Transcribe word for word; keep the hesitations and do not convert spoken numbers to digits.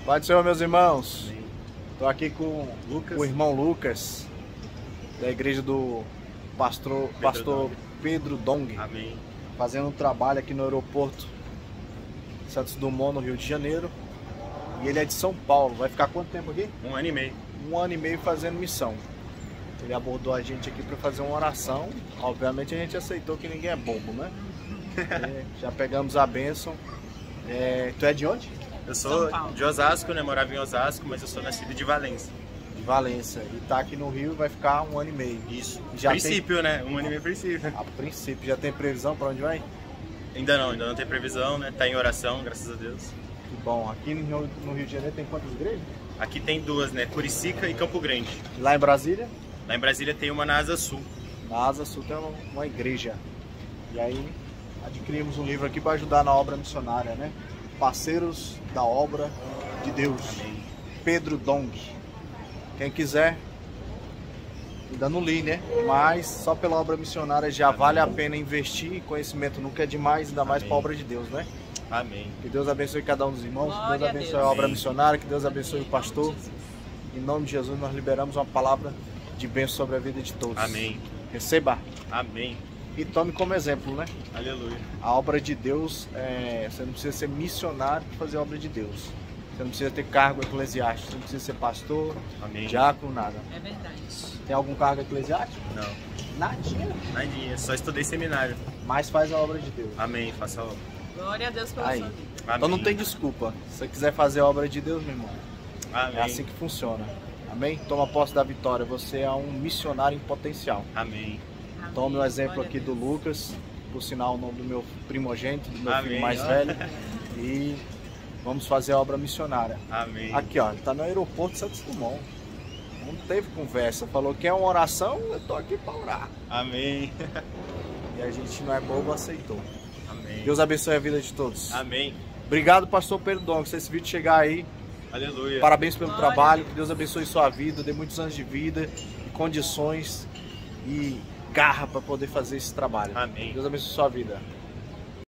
Pai do Senhor, meus irmãos. Estou aqui com Lucas. o irmão Lucas, da igreja do pastor Pedro, pastor Dong. Pedro Dong. Amém. Fazendo um trabalho aqui no aeroporto Santos Dumont, no Rio de Janeiro. E ele é de São Paulo. Vai ficar quanto tempo aqui? Um ano e meio. Um ano e meio fazendo missão. Ele abordou a gente aqui para fazer uma oração. Obviamente a gente aceitou que ninguém é bobo, né? É, já pegamos a bênção. É, tu é de onde? Eu sou de Osasco, né? Morava em Osasco, mas eu sou nascido de Valência. De Valência. E tá aqui no Rio, vai ficar um ano e meio. Isso. Já princípio, tem... né? Um ano e meio princípio. A princípio. Já tem previsão para onde vai? Ainda não, ainda não tem previsão, né? Tá em oração, graças a Deus. Que bom. Aqui no Rio, no Rio de Janeiro tem quantas igrejas? Aqui tem duas, né? Curicica e Campo Grande. E lá em Brasília? Lá em Brasília tem uma na Asa Sul. Na Asa Sul tem uma, uma igreja. E aí adquirimos um livro aqui para ajudar na obra missionária, né? Parceiros da obra de Deus. Amém. Pedro Dong. Quem quiser, ainda não li, né? Mas só pela obra missionária já Amém. Vale a pena investir. Conhecimento nunca é demais, ainda mais para a obra de Deus, né? Amém. Que Deus abençoe cada um dos irmãos, Glória que Deus abençoe a, Deus. a obra missionária, que Deus abençoe o pastor. Em nome de Jesus nós liberamos uma palavra de bênção sobre a vida de todos. Amém. Receba. Amém. E tome como exemplo, né? Aleluia. A obra de Deus, é... você não precisa ser missionário para fazer a obra de Deus. Você não precisa ter cargo eclesiástico, você não precisa ser pastor, Amém. diácono, nada. É verdade. Tem algum cargo eclesiástico? Não. Nadinha. Nadinha, só estudei seminário. Mas faz a obra de Deus. Amém, faça a obra. Glória a Deus pela Aí. sua vida. Amém. Então não tem desculpa. Se você quiser fazer a obra de Deus, meu irmão, Amém. é assim que funciona. Amém? Toma posse da vitória. Você é um missionário em potencial. Amém. Tome o exemplo Glória aqui a do Deus. Lucas, por sinal o nome do meu primogênito, do meu Amém. filho mais velho. E vamos fazer a obra missionária. Amém. Aqui, ó, ele tá no aeroporto Santos Dumont. Não teve conversa. Falou que é uma oração, eu tô aqui para orar. Amém. E a gente não é bobo, aceitou. Amém. Deus abençoe a vida de todos. Amém. Obrigado, pastor Pedro Dong. Se esse vídeo chegar aí, Aleluia. parabéns pelo Glória. trabalho. Que Deus abençoe sua vida, dê muitos anos de vida, e condições e garra para poder fazer esse trabalho. Amém. Deus abençoe sua vida.